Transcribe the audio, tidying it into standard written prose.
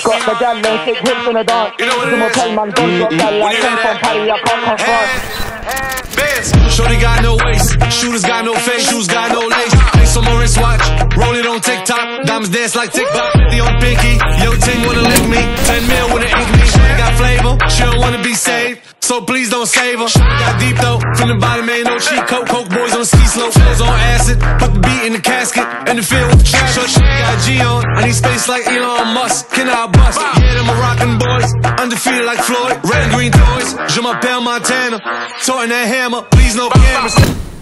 Got the gal and stick hips in the dance. You know what it Some is? tell man, don't drop that like come from Paris, I can't come fast. Shorty got no waist, shooters got no face, shoes got no lace. Ice on my wristwatch, roll it on TikTok. Diamonds dance like TikTok, 50 on pinky. Yo, ting wanna lick me, 10 mil wanna ink me. She got flavor, she don't wanna be saved, so please don't save her. She got deep though, from the bottom ain't no cheat code. Coke boys on ski slope, flows on acid. Put the beat in the casket, in the field with the trash. Short shit got G on, I need space like Elon Musk. Can I bust? Yeah, them Moroccan boys, undefeated like Floyd. Red and green toys, je m'appelle Montana. Toting that hammer, please no cameras.